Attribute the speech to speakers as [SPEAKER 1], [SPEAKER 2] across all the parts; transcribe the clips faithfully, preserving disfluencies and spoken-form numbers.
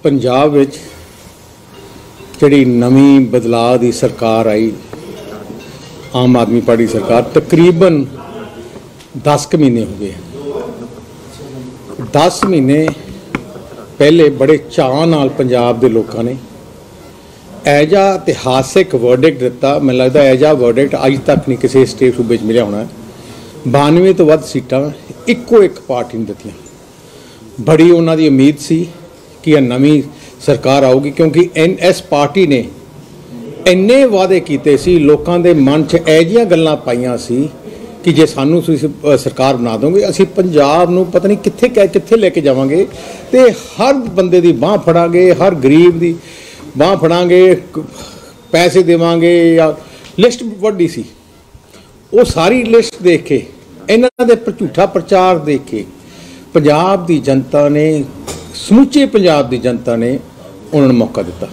[SPEAKER 1] पंजाब विच जिहड़ी नवीं बदलाव की सरकार आई, आम आदमी पार्टी सरकार, तकरीबन दस क महीने हो गए। दस महीने पहले बड़े चाह नाल पंजाब के लोगों ने एजा इतिहासिक वर्डिक्ट दिता। मैनूं लगदा एजा वर्डिक्ट अज तक नहीं किसी स्टेट सूबे मिलिया होना। बानवे तो वध सीटां इक्को एक पार्टी ने दित्तियां। बड़ी उन्हां दी उम्मीद सी कि यह नवीं सरकार आऊगी, क्योंकि इन इस पार्टी ने इन्ने वादे कीते सी, लोगों के मन च एजियां गल्लां पाईयां सी कि जे सानू सरकार बना दोगे असीं पंजाब नूं पता नहीं कित्थे कित्थे लेके जावांगे, ते हर बंदे दी बांह फड़ांगे, हर गरीब दी बांह फड़ांगे, पैसे देवांगे। या लिस्ट वड्डी सी, वो सारी लिस्ट देख के, इन्हां दे झूठा प्रचार देख के पंजाब दी जनता ने, समूचे पंजाब दी जनता ने उन्होंने मौका दिता।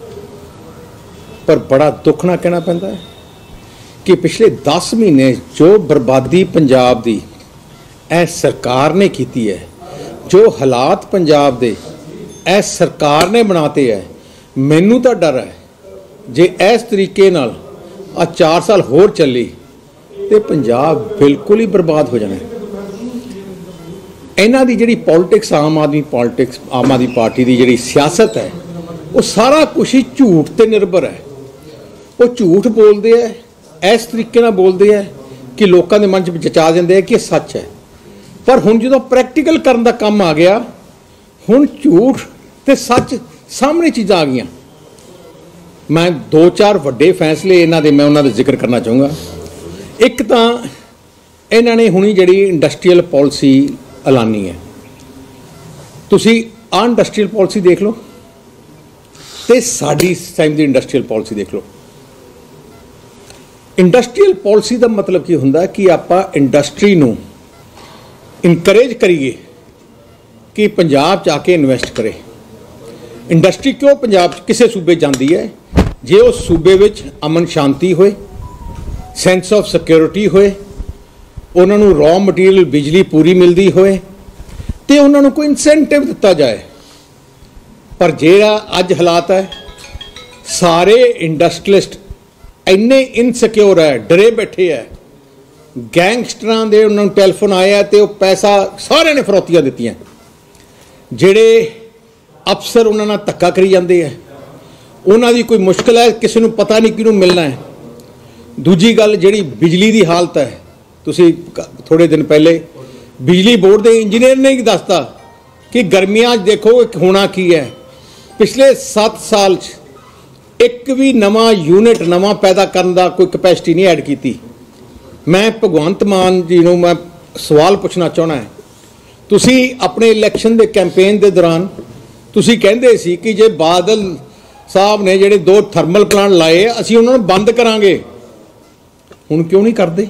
[SPEAKER 1] पर बड़ा दुख ना कहना पैंदा है कि पिछले दस महीने जो बर्बादी पंजाब दी ऐ सरकार ने कीती है, जो हालात पंजाब दे ऐ सरकार ने बनाते है, मैनू तो डर है जे इस तरीके नाल आ चार साल होर चली तो पंजाब बिल्कुल ही बर्बाद हो जाना है। इन्हां दी जिहड़ी पॉलिटिक्स, आम आदमी पॉलिटिक्स, आम आदमी पार्टी की जिहड़ी सियासत है, वो सारा कुछ ही झूठ ते निर्भर है। वो झूठ बोलते हैं, इस तरीके नाल बोलते हैं कि लोगों के मन च जचा देंदे हैं कि सच है। पर हुण जो प्रैक्टिकल करन दा काम आ गया, हुण झूठ ते सच सामने चीज़ां आ गईयां। मैं दो चार वड्डे फैसले इन्हां दे मैं उन्हां दा जिक्र करना चाहूँगा। एक तां इन्हां ने हुणी जिहड़ी इंडस्ट्रीयल पॉलिसी ऐलानी है, तुसी आ इंडस्ट्रीयल पॉलिसी देख लो ते साडी इस टाइम दी इंडस्ट्रीयल पॉलिसी देख लो। इंडस्ट्रीयल पॉलिसी का मतलब की हुंदा कि आपां इंडस्ट्री नूं इनकरेज करिए कि पंजाब च आके इन्वेस्ट करे। इंडस्ट्री क्यों पंजाब किसी सूबे जाती है? जे उस सूबे विच अमन शांति होए, सेंस ऑफ सिक्योरिटी होए, उन्होंने रॉ मटीरियल बिजली पूरी मिलती होए, तो उन्होंने कोई इंसेंटिव दिता जाए। पर जेड़ा अज हालात है, सारे इंडस्ट्रीलिस्ट इन्ने इनसिक्योर है, डरे बैठे है। गैंगस्टरां दे उन्होंने टैलीफोन आया तो पैसा सारे ने फरौतियां दित्तियां। जेड़े अफसर उन्होंने धक्का करी जाते हैं, उन्हों की कोई मुश्किल है, किसी को पता नहीं किनू मिलना है। दूजी गल जिहड़ी बिजली की हालत है, तुसी थोड़े दिन पहले बिजली बोर्ड के इंजीनियर ने ही दसता कि गर्मियां देखो होना की है। पिछले सत्त साल च एक भी नवा यूनिट नवा पैदा करने का कोई कैपेसिटी नहीं ऐड की। मैं भगवंत मान जी नूं मैं सवाल पूछना चाहना है, तुसी अपने इलैक्शन के कैंपेन के दौरान तुसी कहंदे सी कि जे बादल साहब ने जिहड़े दो थर्मल प्लांट लाए असीं उन्हां नूं बंद करांगे, हुण क्यों नहीं करते?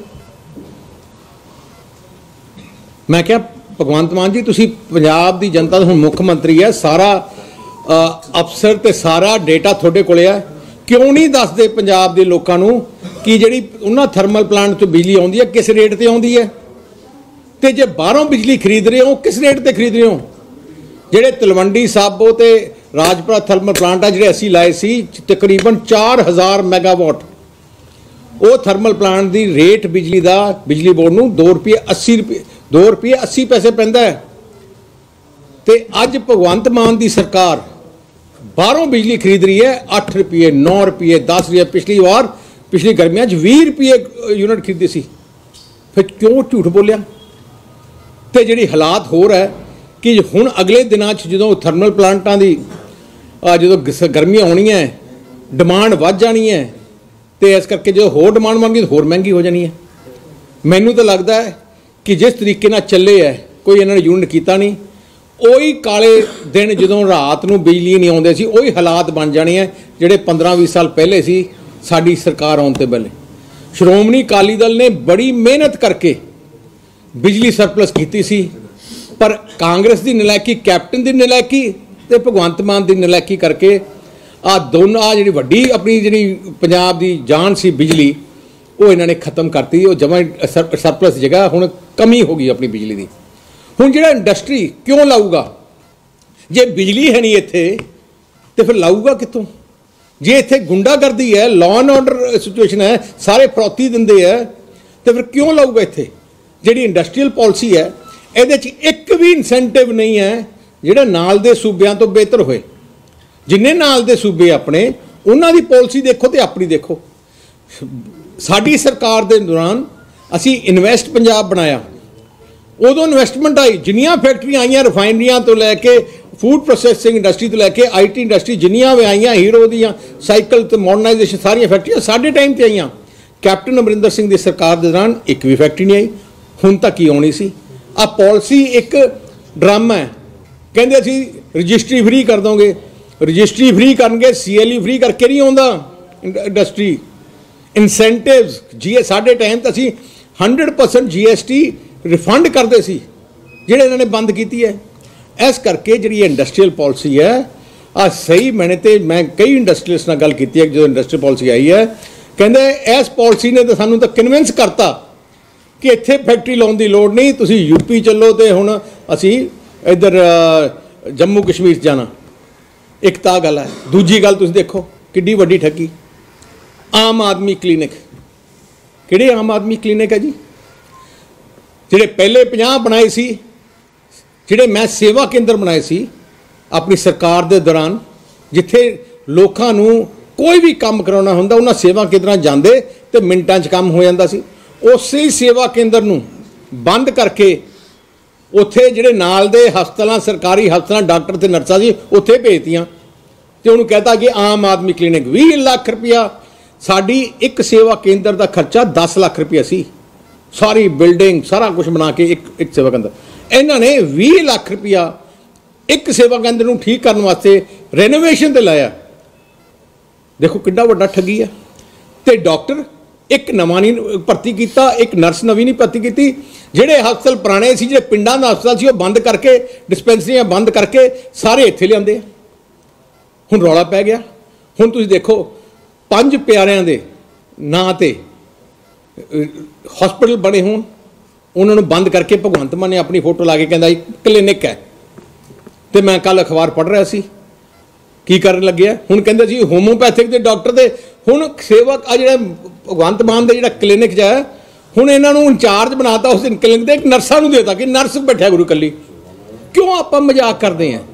[SPEAKER 1] मैं क्या भगवंत मान जी, तुसी पंजाब की जनता हुण मुख्य मंत्री है, सारा अफसर ते सारा डेटा थोड़े कोले है, क्यों नहीं दसदे पंजाब के लोगों नूं कि जिहड़ी उन्हां थर्मल प्लांट तो बिजली आउंदी है किस रेट ते आउंदी है, ते जे बाहरों बिजली खरीद रहे हो किस रेट ते खरीद रहे हो? जिहड़े तलवंडी साबो ते राजपुरा थर्मल प्लांट आ जिहड़े असीं लाए सी, तकरीबन चार हज़ार मैगावाट, वो थर्मल प्लांट की रेट बिजली का बिजली बोर्ड नूं दो रुपये अस्सी रुपये दो रुपये अस्सी पैसे पैंदा है। ते अज भगवंत मान की सरकार बाहरों बिजली खरीद रही है अठ रुपये, नौ रुपये, दस रुपये। पिछली बार पिछली गर्मियां भी रुपये यूनिट खरीदी सी, फिर क्यों झूठ बोलिया? तो जी हालात होर है कि हुण अगले दिनों जो थर्मल प्लांटां की जो गर्मियां आउणियां है, डिमांड वध जानी है, तो इस करके जो होर डिमांड बन गई तो होर महंगी हो जानी है। मैनू तो लगता है कि जिस तरीके नाल चले है, कोई इन्होंने यूनिट किया नहीं, उही काले दिन जो रात को बिजली नहीं आउंदे सी, उही हालात बन जाने हैं जिहड़े पंद्रह बीस साल पहले सी साडी सरकार आउण ते पहले। श्रोमणी अकाली दल ने बड़ी मेहनत करके बिजली सरप्लस की सी, पर कांग्रेस की नलैकी, कैप्टन की नलैकी ते भगवंत मान की नलैकी करके आ दोनों आ जी वड्डी अपनी जी पंजाब की जान सी बिजली, वो इन्होंने खत्म करती। वो जमा सर, सरप्लस जगह हुण कमी हो गई अपनी बिजली की। हुण जिहड़ा इंडस्ट्री क्यों लाऊगा? जे बिजली है नहीं इत्थे तो फिर लाऊगा कितों? जे इत्थे गुंडागर्दी है, लॉ एंड ऑर्डर सिचुएशन है, सारे फरौती दिंदे है, तो फिर क्यों लाऊगा इत्थे? जिहड़ी इंडस्ट्रीयल पॉलिसी है इहदे च एक भी इंसेंटिव नहीं है जिहड़ा नाल दे सूबियां तो बेहतर होए। जिन्ने नाल दे सूबे अपने उन्हां दी पॉलिसी देखो तो अपनी देखो। साडी सरकार दे दौरान असी इन्वेस्ट पंजाब बनाया, उदों इन्वेस्टमेंट आई, जिन्नियां फैक्ट्रियां आईयां रिफाइनरियां तो लैके फूड प्रोसैसिंग इंडस्ट्री तो लैके आई टी इंडस्ट्री जिन्नियां भी आईयां, हीरो दियां साइकिल तो मॉडर्नाइजेशन सारियां फैक्ट्रियां साडे टाइम ते आईयां। कैप्टन अमरिंदर सिंह दी सरकार दे दौरान एक भी फैक्ट्री नहीं आई, हुण तक ही आउणी सी। आ पॉलिसी एक ड्रामा है, कहंदे असीं रजिस्ट्री फ्री कर दोगे, रजिस्ट्री फ्री करनगे, सी एल ई फ्री करके नहीं आउंदा इंडस्ट्री। इंसेंटिव्स जी ए साडे टाइम तो असीं hundred percent G S T refund करते सी, जिहड़े इन्हां ने बंद कीती है। इस करके जिहड़ी इंडस्ट्रीयल पॉलिसी है आ सही मैंने तो मैं कई इंडस्ट्रीलिस्ट नाल गल कीती है, जो इंडस्ट्रीयल पॉलिसी आई है कहंदे इस पॉलिसी ने तो सानूं तो कन्विंस करता कि इत्थे फैक्ट्री लाउण दी लोड़ नहीं, तुसीं यूपी चलो तो हुण असीं इधर जम्मू कश्मीर जाना। एक तां गल है। दूजी गल तुसीं देखो किड्डी वड्डी ठगी, आम आदमी क्लीनिक। किहड़े आम आदमी क्लीनिक है जी? जिहड़े पहले पचास बनाए सी, जिहड़े मैं सेवा केंद्र बनाए सी अपनी सरकार दे दौरान, जिथे लोकां नूं कोई भी काम कराउणा हुंदा उन्हां सेवा केंद्रां जांदे ते मिंटां च काम हो जांदा सी। उसे ही सेवा केंद्र नूं बंद करके उत्थे जिहड़े नाल दे हस्पतालां, सरकारी हस्पतालां, डॉक्टर ते नर्सां सी उत्थे भेजतियां ते उहनूं कहता कि आम आदमी क्लीनिक। बीस लाख रुपया साडी एक सेवा केंद्र का खर्चा दस लाख रुपया सी, सारी बिल्डिंग सारा कुछ बना के एक एक सेवा केंद्र। इन्हां ने बीस लाख रुपया एक सेवा केंद्र नूं ठीक करने वास्ते रेनोवेशन ते लाया। देखो कितना वड्डा ठगी है। तो डॉक्टर एक नवा नहीं भर्ती किया, एक नर्स नवी नहीं भर्ती की। जिहड़े हस्पताल पुराने सी, जिहड़े पिंडां दा हस्पताल सी, वो बंद करके डिस्पेंसरियां बंद करके सारे इत्थे लिआंदे। हुण रौला पै गया। हुण तुसीं देखो पंज प्यारिਆਂ ਦੇ ਨਾਂ ਤੇ हॉस्पिटल बने होण, उन्होंने बंद करके भगवंत मान ने अपनी फोटो ला के कहता क्लिनिक है। तो मैं कल अखबार पढ़ रहा सी की करन लगे हुण कहंदे जी होम्योपैथिक के डॉक्टर दे हुण सेवक आ जिहड़ा भगवंत मान दे जिहड़ा क्लिनिक च है हुण इन्हां नूं इंचार्ज बनाता उस क्लिनिक दे, एक नर्सां नूं देता कि नर्स बैठा गुरु कल्ली। क्यों आपां मजाक करदे हैं?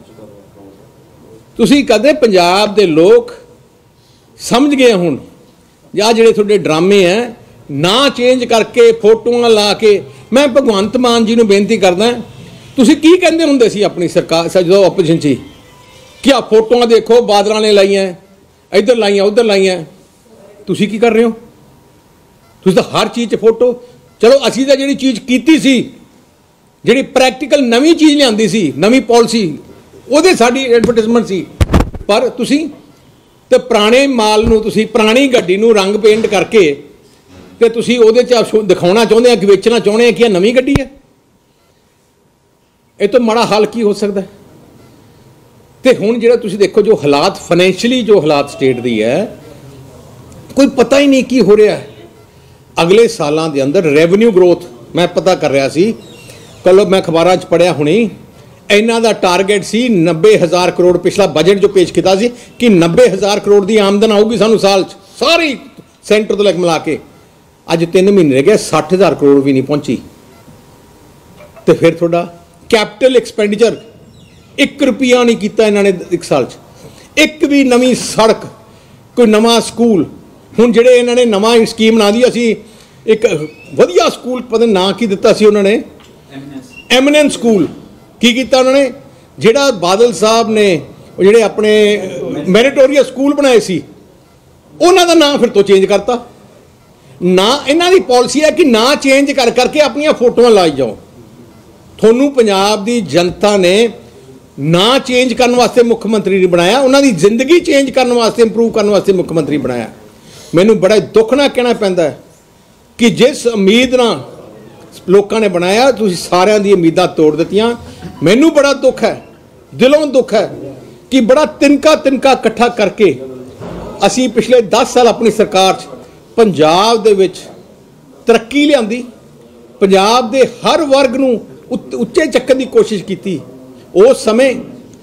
[SPEAKER 1] तुसीं कदे पंजाब दे लोग समझ गए हुण या जिहड़े तुहाडे ड्रामे हैं ना चेंज करके फोटोआं ला के। मैं भगवंत मान जी नूं बेनती करदा, तुसीं की कहंदे हुंदे सी अपनी सरकार जदों ओपोजिशन सी कि आ फोटोआं देखो बादलों ने लाइयां, इधर लाइयां उधर लाइयां। तुसीं की कर रहे हो? तुसीं तां हर चीज़ फोटो। चलो असीं तां जिहड़ी चीज़ कीती सी, जिहड़ी प्रैक्टिकल नवीं चीज़ लिआंदी सी, नवीं पॉलिसी, ਉਹਦੇ ਸਾਡੀ ਐਡਵਰਟਾਈਜ਼ਮੈਂਟ ਸੀ। पर ਤੁਸੀਂ ਤੇ ਪੁਰਾਣੇ ਮਾਲ ਨੂੰ ਤੁਸੀਂ ਪੁਰਾਣੀ ਗੱਡੀ ਨੂੰ ਰੰਗ ਪੇਂਟ ਕਰਕੇ ਤੇ ਤੁਸੀਂ ਉਹਦੇ ਚ ਦਿਖਾਉਣਾ ਚਾਹੁੰਦੇ ਆ ਕਿ ਵੇਚਣਾ ਚਾਹੁੰਦੇ ਆ ਕਿ ਇਹ ਨਵੀਂ ਗੱਡੀ ਹੈ। ਇਹ ਤੋਂ ਮਾੜਾ ਹਾਲ ਕੀ ਹੋ ਸਕਦਾ? ਤੇ ਹੁਣ ਜਿਹੜਾ ਤੁਸੀਂ ਦੇਖੋ ਜੋ ਹਾਲਾਤ ਫਾਈਨੈਂਸ਼ੀਅਲੀ ਜੋ ਹਾਲਾਤ ਸਟੇਟ ਦੀ ਹੈ, ਕੋਈ ਪਤਾ ਹੀ ਨਹੀਂ ਕੀ ਹੋ ਰਿਹਾ ਹੈ। ਅਗਲੇ ਸਾਲਾਂ ਦੇ ਅੰਦਰ ਰੈਵਨਿਊ ਗਰੋਥ ਮੈਂ ਪਤਾ ਕਰ ਰਿਹਾ ਸੀ, ਕੱਲ ਮੈਂ ਅਖਬਾਰਾਂ 'ਚ ਪੜ੍ਹਿਆ ਹੁਣੀ, इन्हों का टारगेट सी नब्बे हज़ार करोड़। पिछला बजट जो पेश किया सी कि नब्बे हज़ार करोड़ की आमदन आऊगी सानू साल च, सारी सेंटर तो लग मिला के। अज तीन महीने रह गए, सठ हज़ार करोड़ भी नहीं पहुंची। तो फिर थोड़ा कैपिटल एक्सपेंडिचर एक रुपया नहीं किया इन्होंने एक साल च। एक भी नवी सड़क, कोई नवा स्कूल। हुण जिहड़े इन्होंने नवा स्कीम बना दी, असी एक वधिया स्कूल पता ना की दिता सी उन्होंने, एमिनेंस स्कूल की किया उन्होंने। जिहड़ा बादल साहब ने जिहड़े अपने मैरिटोरियस स्कूल बनाए सी, उन्हां दा नाम फिर तो चेंज करता ना। इन्हां दी पॉलिसी है कि ना चेंज कर करके अपनियां फोटोआं लाई जाओ। थोनू पंजाब दी जनता ने ना चेंज करने वास्ते मुख्यमंत्री नहीं बनाया, उन्हां दी जिंदगी चेंज करने वास्ते, इंप्रूव करने वास्ते मुख्यमंत्री बनाया। मैनू बड़ा दुख नाल कहना पैंदा है कि जिस उम्मीद नाल लोगों ने बनाया, तुसीं सारिਆਂ दी उम्मीदां तोड़ दित्तियां। मैनू बड़ा दुख है, दिलों दुख है कि बड़ा तिनका तिनका इकट्ठा करके असी पिछले दस साल अपनी सरकार पंजाब दे विच तरक्की लिआंदी, पंजाब दे हर वर्ग नूं उच्चे चक्कण की कोशिश की। उस समय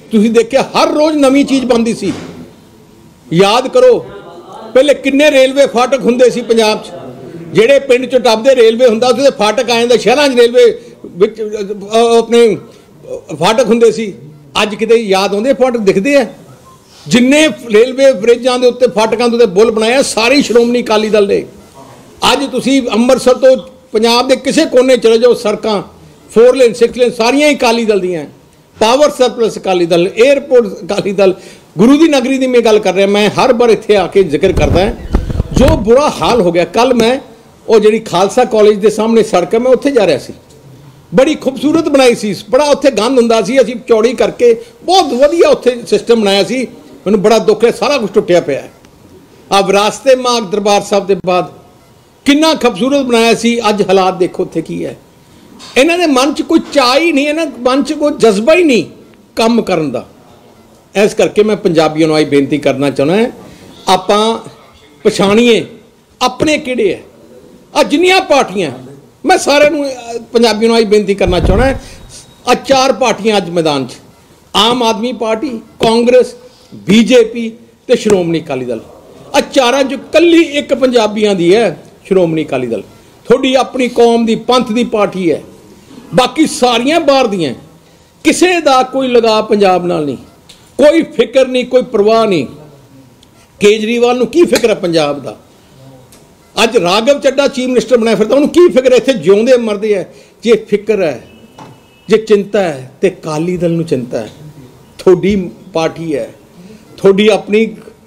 [SPEAKER 1] ਤੁਸੀਂ ਦੇਖਿਆ हर रोज़ नवी चीज़ बनती सी। याद करो पहले किन्ने रेलवे फाटक हुंदे सी पंजाब च, ਜਿਹੜੇ ਪਿੰਡ ਚ ਟੱਪਦੇ ਰੇਲਵੇ ਹੁੰਦਾ ਉੱਥੇ ਫਾਟਕ ਆ ਜਾਂਦਾ, ਸ਼ਹਿਰਾਂ 'ਚ ਰੇਲਵੇ ਵਿੱਚ ਆਪਣੇ ਫਾਟਕ ਹੁੰਦੇ ਸੀ। ਅੱਜ ਕਿਤੇ ਯਾਦ ਆਉਂਦੇ ਫਾਟਕ ਦਿਖਦੇ ਆ? ਜਿੰਨੇ ਰੇਲਵੇ ਬ੍ਰਿਜਾਂ ਦੇ ਉੱਤੇ ਫਾਟਕਾਂ ਦੇ ਉੱਤੇ ਬੁੱਲ ਬਣਾਇਆ ਸਾਰੀ ਸ਼੍ਰੋਮਣੀ ਅਕਾਲੀ ਦਲ ਨੇ। ਅੱਜ ਤੁਸੀਂ ਅੰਮ੍ਰਿਤਸਰ ਤੋਂ ਪੰਜਾਬ ਦੇ ਕਿਸੇ ਕੋਨੇ ਚਲੇ ਜਾਓ, ਸੜਕਾਂ फोर लेन सिक्स लेन सारियां ही अकाली दल दी हैं। Power surplus Akali Dal, airport Akali Dal, गुरु की नगरी की मैं गल कर रहा। मैं हर बार इत्थे आके जिक्र करता है जो बुरा हाल हो गया। कल मैं वो जी खालसा कॉलेज के सामने सड़क है, मैं उत्थे जा रहा सी, बड़ी खूबसूरत बनाई सी, बड़ा उत्थे गंद हुंदा सी, असीं चौड़ी करके बहुत वधिया उत्थे सिस्टम बनाया सी। मैनूं बड़ा दुख है, सारा कुछ टुटिया पिया है। आ विरासते माग दरबार साहब के बाद कितना खूबसूरत बनाया सी, अज हालात देखो उत्थे की है। इन्हां दे मन च कोई चाह ही नहीं, इन्हां मन च कोई जज्बा ही नहीं काम करन दा। इस करके मैं पंजाबियों नूं आई बेनती करना चाहुंदा है, आपां पछाणीए अपने किहड़े है। आ जिन्नियां पार्टियां, मैं सारे नूं पंजाबियों नूं आई बेनती करना चाहुंदा है, आ चार पार्टियां अज मैदान च, आम आदमी पार्टी, कांग्रेस, बीजेपी ते श्रोमणी अकाली दल। आ चारां च कल्ली एक पंजाबियां दी है श्रोमणी अकाली दल। थोड़ी अपनी कौम दी पंथ दी पार्टी है, बाकी सारियां बाहर दियां। किसे दा कोई लगाव पंजाब नाल नहीं, कोई फिक्र नहीं, कोई परवाह नहीं। केजरीवाल नूं की फिक्र है पंजाब दा? अज राघव चड्डा चीफ मिनिस्टर बनाया फिरदा, उन्होंने की फिक्र है? इत्थे जिउंदे मरदे है। जे फिक्र है, जे चिंता है तो अकाली दल नूं चिंता है। थोड़ी पार्टी है, थोड़ी अपनी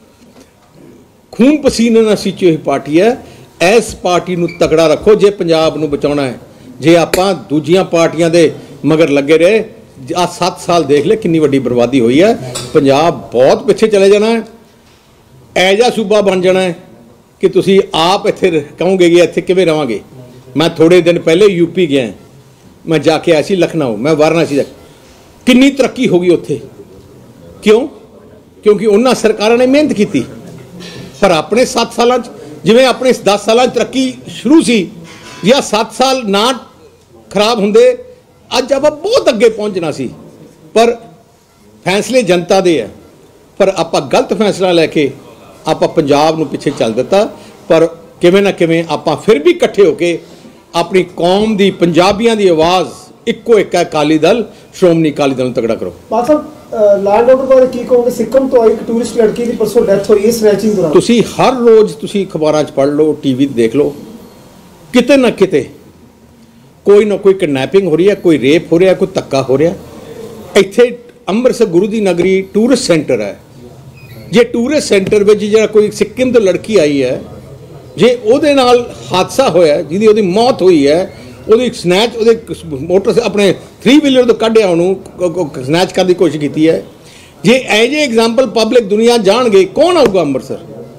[SPEAKER 1] खून पसीने नाल सींची हुई पार्टी है। इस पार्टी नूं तगड़ा रखो जे पंजाब नूं बचाउणा है। जे आपां दूजियां पार्टियां दे मगर लगे रहे, आ सत्त साल देख ले कितनी वड्डी बर्बादी हुई है। पंजाब बहुत पिछे चले जाना है, ऐजा सूबा बन जाना है कि तुसी आप इत्थे कहोगे कि इत्थे किवें रहांगे। मैं थोड़े दिन पहले यूपी गया, मैं जाके आया सी लखनऊ, मैं वाराणसी तक, कितनी तरक्की हो गई उत्थे। क्यों? क्योंकि उन्हां सरकारां ने मेहनत की। पर अपने सत्त साल जिवें अपने दस साल तरक्की शुरू सी, या सत्त साल ना खराब होंदे अज आप बहुत अगे पहुंचना सी। पर फैसले जनता दे है, पर आप गलत फैसला लैके आप पंजाब नूं पिछे चल दिता। पर किवें ना किवें आप फिर भी इकट्ठे होके अपनी कौम दी, पंजाबियों की आवाज़ इक्को एक है, अकाली दल, श्रोमणी अकाली दल तगड़ा करो।
[SPEAKER 2] लैंड ऑर्डर बारे की कहोगे? सिक्किम तो एक टूरिस्ट लड़की की परसों डेथ हुई है स्नैचिंग दौरान।
[SPEAKER 1] तुसी हर रोज़ तुसी अखबारां च पढ़ लो, टीवी देख लो, किते ना किते कोई ना कोई किडनैपिंग हो रही है, कोई रेप हो रहा है, कोई धक्का हो रहा है। इत्थे अमृतसर गुरु की नगरी टूरिस्ट सेंटर है। जे टूरिस्ट सेंटर में जो कोई सिक्किम तो लड़की आई है, जे उहदे नाल हादसा होया, जिहदी उहदी मौत हुई है, ਉਹਦੀ स्नैच ਉਹਦੇ मोटर से अपने थ्री व्हीलर तो कढ़िया ਉਹਨੂੰ स्नैच करने की कोशिश की है। जे एज ए एग्जाम्पल पब्लिक दुनिया जाणगे, कौन आऊगा अंमृतसर?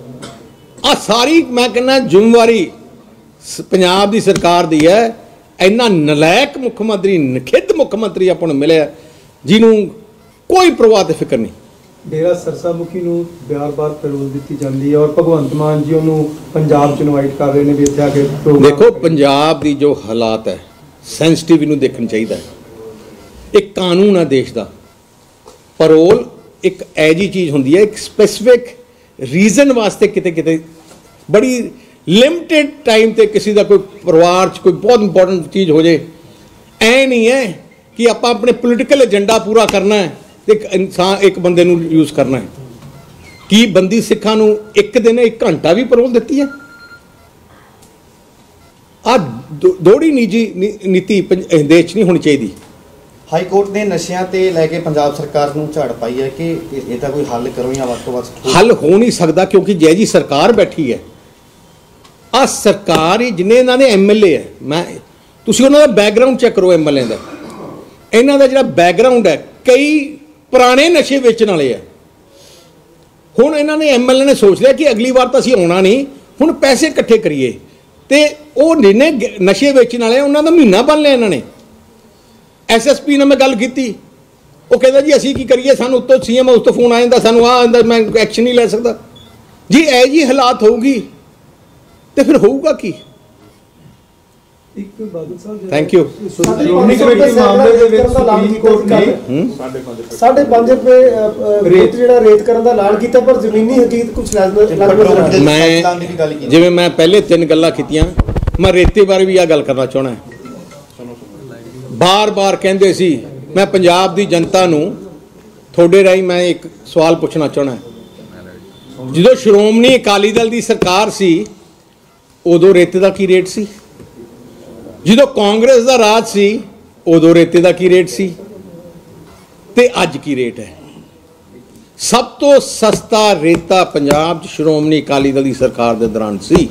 [SPEAKER 1] आ सारी मैं कहना जिम्मेवारी पंजाब की सरकार दी है। इन्ना नलायक मुख्यमंत्री, निखिद्ध मुख्यमंत्री अपन नूं मिलिया जिन्हों कोई परवाह ते फिक्र नहीं।
[SPEAKER 2] डेरा सरसा मुखी नूं बार बार पैरोल दी जाती है और भगवंत मान जी उन्होंने पंजाब च इनवाइट कर रहे हैं भी इत्थे आके प्रोग्राम।
[SPEAKER 1] देखो पंजाब की जो हालात है सेंसिटिव इनू देखना चाहिए। एक कानून है देश का, पैरोल एक ऐजी चीज़ होंदी है, एक स्पैसिफिक रीजन वास्ते किते किते बड़ी लिमिटेड टाइम ते किसी का कोई परिवार च कोई बहुत इंपॉर्टेंट चीज़ हो जाए, ऐ नहीं है कि आप अपने पोलिटिकल एजेंडा पूरा करना है एक इंसान एक बंदे नूं यूज़ करना है। कि बंदी सिखां नूं एक दिन एक घंटा भी पैरोल दित्ती है? आ दोहरी निजी नीति देश नहीं होनी चाहिए।
[SPEAKER 3] हाई कोर्ट ने नशियां ते लैके पंजाब सरकार नूं झाड़ पाई है कि इसदा कोई हल करो या वध तों वध
[SPEAKER 1] हल हो नहीं सकता, क्योंकि जै जी सरकार बैठी है, आ सरकार ही जिन्ने इन्हां दे एम एल ए है, मैं तुसीं उन्हां दा बैकग्राउंड चैक करो एम एल ए दा, इन्हां दा जिहड़ा बैकग्राउंड है कई पुराने नशे वेचण वाले है। हुण इन्हां ने एम एल ए ने सोच लिया कि अगली बार तो असीं आउणा नहीं, हुण पैसे इकट्ठे करिए, ते वो जिन्ने नशे वेचण वाले उन्हां दा महीना बन लिया इन्हां ने। एस एस पी ने मैं गल की, वो कहता जी असीं की करिए, सानूं उत्तों सी एम उस तो फोन आ जांदा, सानूं आ आंदा, मैं एक्शन नहीं लै सकदा। जी ऐ जी हालात होगी तो फिर होऊगा की?
[SPEAKER 2] ਇੱਕ Badal Sahib
[SPEAKER 1] thank you.
[SPEAKER 2] Shiromani committee ਮਾਮਲੇ ਦੇ ਵਿੱਚ ਸੁਪਰੀਮ ਕੋਰਟ ਨੇ
[SPEAKER 4] ਸਾਢੇ ਪੰਜ ਰੁਪਏ ਰੇਟ ਜਿਹੜਾ ਰੇਟ ਕਰਨ ਦਾ ਐਲਾਨ ਕੀਤਾ, ਪਰ ਜ਼ਮੀਨੀ ਹਕੀਕਤ ਕੁਝ ਲੱਗ
[SPEAKER 1] ਮੈਂ ਜਿਵੇਂ ਮੈਂ ਪਹਿਲੇ ਤਿੰਨ ਗੱਲਾਂ ਕੀਤੀਆਂ, ਮੈਂ ਰੇਤੇ ਬਾਰੇ ਵੀ ਆ ਗੱਲ ਕਰਨਾ ਚਾਹਣਾ। ਬਾਰ-ਬਾਰ ਕਹਿੰਦੇ ਸੀ, ਮੈਂ ਪੰਜਾਬ ਦੀ ਜਨਤਾ ਨੂੰ ਤੁਹਾਡੇ ਰਾਹੀਂ ਮੈਂ ਇੱਕ ਸਵਾਲ ਪੁੱਛਣਾ ਚਾਹਣਾ। ਜਦੋਂ ਸ਼੍ਰੋਮਣੀ ਅਕਾਲੀ ਦਲ ਦੀ ਸਰਕਾਰ ਸੀ ਉਦੋਂ ਰੇਤੇ ਦਾ ਕੀ ਰੇਟ ਸੀ? ਜਦੋਂ ਕਾਂਗਰਸ ਦਾ ਰਾਜ ਸੀ ਉਦੋਂ ਰੇਤੇ ਦਾ ਕੀ ਰੇਟ ਸੀ ਤੇ ਅੱਜ ਕੀ ਰੇਟ ਹੈ? ਸਭ ਤੋਂ ਸਸਤਾ ਰੇਤਾ ਪੰਜਾਬ 'ਚ ਸ਼੍ਰੋਮਣੀ ਅਕਾਲੀ ਦਲ ਦੀ ਸਰਕਾਰ ਦੇ ਦੌਰਾਨ ਸੀ।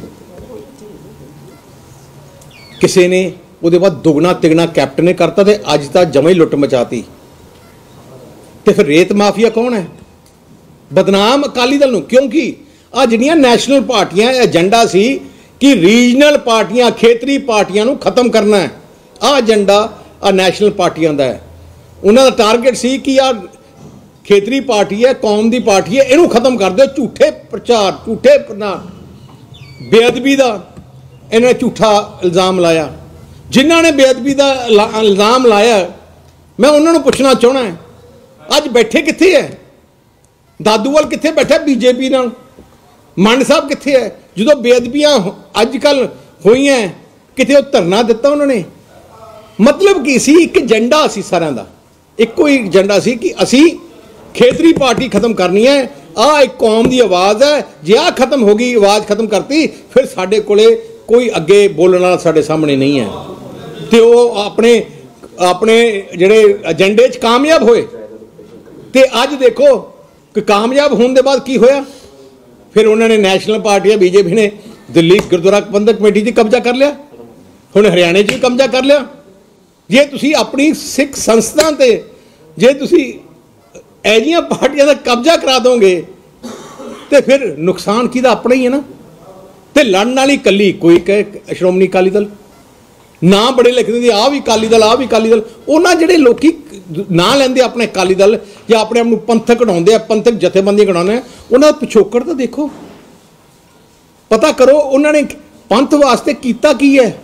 [SPEAKER 1] ਕਿਸੇ ਨੇ ਉਹਦੇ ਬਾਅਦ ਦੁਗਣਾ ਤਿਗਣਾ ਕੈਪਟਨ ਨੇ ਕਰਤਾ ਤੇ ਅੱਜ ਤਾਂ ਜਮਾਂ ਹੀ ਲੁੱਟ ਮਚਾਤੀ। ਤੇ ਫਿਰ ਰੇਤ ਮਾਫੀਆ ਕੌਣ ਹੈ? ਬਦਨਾਮ ਅਕਾਲੀ ਦਲ ਨੂੰ, ਕਿਉਂਕਿ ਆ ਜਿਹੜੀਆਂ ਨੈਸ਼ਨਲ ਪਾਰਟੀਆਂ ਏਜੰਡਾ ਸੀ ਕਿ ਰੀਜਨਲ ਪਾਰਟੀਆਂ ਖੇਤਰੀ ਪਾਰਟੀਆਂ ਨੂੰ ਖਤਮ ਕਰਨਾ ਹੈ। ਆ ਏਜੰਡਾ ਆ ਨੈਸ਼ਨਲ ਪਾਰਟੀਆਂ ਦਾ ਹੈ। ਉਹਨਾਂ ਦਾ ਟਾਰਗੇਟ ਸੀ ਕਿ ਆ ਖੇਤਰੀ ਪਾਰਟੀ ਹੈ, ਕੌਮ ਦੀ ਪਾਰਟੀ ਹੈ, ਇਹਨੂੰ ਖਤਮ ਕਰ ਦਿਓ। ਝੂਠੇ ਪ੍ਰਚਾਰ, ਝੂਠੇ ਬੇਅਦਬੀ ਦਾ ਇਹਨਾਂ ਨੇ ਝੂਠਾ ਇਲਜ਼ਾਮ ਲਾਇਆ। ਜਿਨ੍ਹਾਂ ਨੇ ਬੇਅਦਬੀ ਦਾ ਇਲਜ਼ਾਮ ਲਾਇਆ, ਮੈਂ ਉਹਨਾਂ ਨੂੰ ਪੁੱਛਣਾ ਚਾਹਣਾ, ਅੱਜ ਬੈਠੇ ਕਿੱਥੇ ਹੈ? ਦਾਦੂਵਾਲ ਕਿੱਥੇ ਬੈਠਾ ਬੀਜੇਪੀ ਨਾਲ? ਮੰਡ ਸਾਹਿਬ ਕਿੱਥੇ ਹੈ? ਜਦੋਂ ਬੇਅਦਬੀਆਂ ਅੱਜ ਕੱਲ ਹੋਈਆਂ ਕਿਤੇ ਉਹ ਧਰਨਾ ਦਿੱਤਾ ਉਹਨਾਂ ਨੇ? ਮਤਲਬ ਕੀ ਸੀ? ਇੱਕ ਏਜੰਡਾ ਸੀ ਸਾਰਿਆਂ ਦਾ, ਇੱਕੋ ਹੀ ਏਜੰਡਾ ਸੀ ਕਿ ਅਸੀਂ ਖੇਤਰੀ ਪਾਰਟੀ ਖਤਮ ਕਰਨੀ ਹੈ। ਆਹ ਇੱਕ ਕੌਮ ਦੀ ਆਵਾਜ਼ ਹੈ, ਜੇ ਆਹ ਖਤਮ ਹੋ ਗਈ, ਆਵਾਜ਼ ਖਤਮ ਕਰਤੀ, ਫਿਰ ਸਾਡੇ ਕੋਲੇ ਕੋਈ ਅੱਗੇ ਬੋਲਣ ਵਾਲਾ ਸਾਡੇ ਸਾਹਮਣੇ ਨਹੀਂ ਹੈ। ਤੇ ਉਹ ਆਪਣੇ ਆਪਣੇ ਜਿਹੜੇ ਏਜੰਡੇ 'ਚ ਕਾਮਯਾਬ ਹੋਏ। ਤੇ ਅੱਜ ਦੇਖੋ ਕਿ ਕਾਮਯਾਬ ਹੋਣ ਦੇ ਬਾਅਦ ਕੀ ਹੋਇਆ? ਫਿਰ ਉਹਨਾਂ ਨੇ ਨੈਸ਼ਨਲ ਪਾਰਟੀਆਂ ਬੀਜੇਪੀ ਨੇ ਦਿੱਲੀ ਗੁਰਦੁਆਰਾ ਪ੍ਰਬੰਧਕ ਕਮੇਟੀ 'ਚ ਕਬਜ਼ਾ ਕਰ ਲਿਆ, ਹੁਣ ਹਰਿਆਣੇ 'ਚ ਵੀ ਕਬਜ਼ਾ ਕਰ ਲਿਆ। ਜੇ ਤੁਸੀਂ ਆਪਣੀ ਸਿੱਖ ਸੰਸਥਾ ਤੇ ਜੇ ਤੁਸੀਂ ਐਜੀਆਂ ਪਾਰਟੀਆਂ ਦਾ ਕਬਜ਼ਾ ਕਰਾ ਦੋਗੇ ਤੇ ਫਿਰ ਨੁਕਸਾਨ ਕਿਹਦਾ? ਆਪਣਾ ਹੀ ਹੈ ਨਾ। ਤੇ ਲੜਨ ਵਾਲੀ ਇਕੱਲੀ ਕੋਈ ਸ਼੍ਰੋਮਣੀ ਅਕਾਲੀ ਦਲ ਨਾ ਬੜੇ ਲਿਖਦੇ ਦੀ ਆਹ ਵੀ ਅਕਾਲੀ ਦਲ, ਆਹ ਵੀ ਅਕਾਲੀ ਦਲ। ਉਹਨਾਂ ਜਿਹੜੇ ਲੋਕੀ ਨਾਂ ਲੈਂਦੇ ਆਪਣੇ ਅਕਾਲੀ ਦਲ ਜਾਂ ਆਪਣੇ ਆਪ ਨੂੰ ਪੰਥਕ ਕਢਾਉਂਦੇ ਆ, ਪੰਥਕ ਜਥੇਬੰਦੀ ਕਢਾਉਂਦੇ ਆ, ਉਹਨਾਂ ਦਾ ਪਿਛੋਕੜ ਤਾਂ ਦੇਖੋ, ਪਤਾ ਕਰੋ ਉਹਨਾਂ ਨੇ ਪੰਥ ਵਾਸਤੇ ਕੀਤਾ ਕੀ ਹੈ।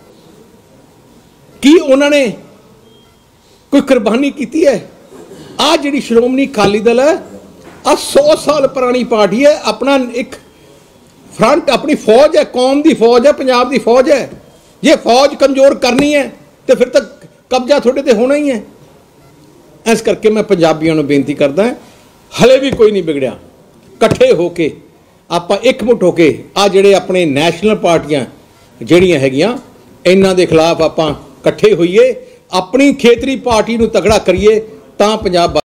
[SPEAKER 1] ਕੀ ਉਹਨਾਂ ਨੇ ਕੋਈ ਕੁਰਬਾਨੀ ਕੀਤੀ ਹੈ? ਆ ਜਿਹੜੀ ਸ਼੍ਰੋਮਣੀ ਅਕਾਲੀ ਦਲ ਹੈ, ਆ ਸੌ ਸਾਲ ਪੁਰਾਣੀ ਪਾਰਟੀ ਹੈ। ਆਪਣਾ ਇੱਕ ਫਰੰਟ, ਆਪਣੀ ਫੌਜ ਹੈ, ਕੌਮ ਦੀ ਫੌਜ ਹੈ, ਪੰਜਾਬ ਦੀ ਫੌਜ ਹੈ। ਜੇ ਫੌਜ ਕਮਜ਼ੋਰ ਕਰਨੀ ਹੈ ਤੇ ਫਿਰ ਤਾਂ ਕਬਜ਼ਾ ਤੁਹਾਡੇ ਤੇ ਹੋਣਾ ਹੀ ਹੈ। ਇਸ ਕਰਕੇ ਮੈਂ ਪੰਜਾਬੀਆਂ ਨੂੰ ਬੇਨਤੀ ਕਰਦਾ, ਹਲੇ ਵੀ ਕੋਈ ਨਹੀਂ ਵਿਗੜਿਆ। ਇਕੱਠੇ ਹੋ ਕੇ ਆਪਾਂ ਇਕਮੁੱਠ ਹੋ ਕੇ ਆ ਜਿਹੜੇ ਆਪਣੇ ਨੈਸ਼ਨਲ ਪਾਰਟੀਆਂ ਜਿਹੜੀਆਂ ਹੈਗੀਆਂ, ਇਹਨਾਂ ਦੇ ਖਿਲਾਫ ਆਪਾਂ ਇਕੱਠੇ ਹੋਈਏ, ਆਪਣੀ ਖੇਤਰੀ ਪਾਰਟੀ ਨੂੰ ਤਕੜਾ ਕਰੀਏ, ਤਾਂ ਪੰਜਾਬ